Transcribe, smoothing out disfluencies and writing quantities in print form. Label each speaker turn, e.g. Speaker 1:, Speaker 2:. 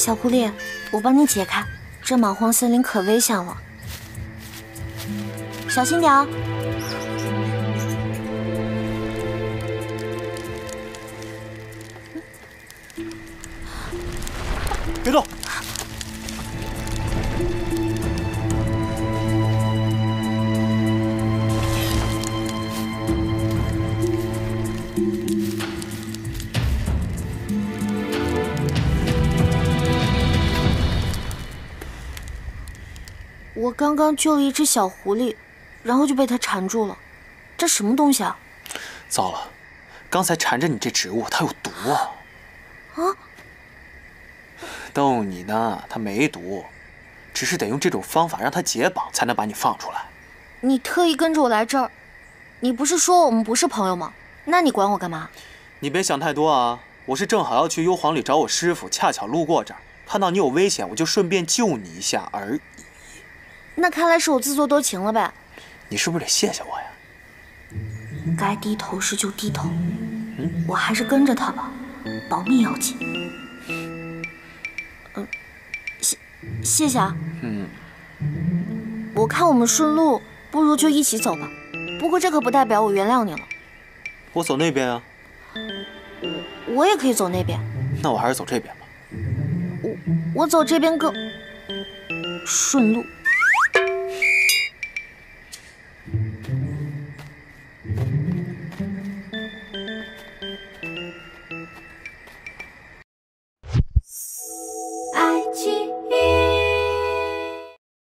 Speaker 1: 小狐狸，我帮你解开，这莽荒森林可危险了，小心点儿。
Speaker 2: 别动！
Speaker 1: 我刚刚救了一只小狐狸，然后就被它缠住了。这什么东西啊？
Speaker 2: 糟了，刚才缠着你这植物，它有毒啊！
Speaker 1: 啊？
Speaker 2: 逗你呢，它没毒，只是得用这种方法让它解绑，才能把你放出来。
Speaker 1: 你特意跟着我来这儿，你不是说我们不是朋友吗？那你管我干嘛？
Speaker 2: 你别想太多啊！我是正好要去幽篁里找我师傅，恰巧路过这儿，看到你有危险，我就顺便救你一下而已。
Speaker 1: 那看来是我自作多情了呗。
Speaker 2: 你是不是得谢谢我呀？
Speaker 1: 该低头时就低头，我还是跟着他吧，保命要紧。谢谢啊。我看我们顺路，不如就一起走吧。不过这可不代表我原谅你了。
Speaker 2: 我走那边啊。
Speaker 1: 我也可以走那边。
Speaker 2: 那我还是走这边吧。
Speaker 1: 我走这边更顺路。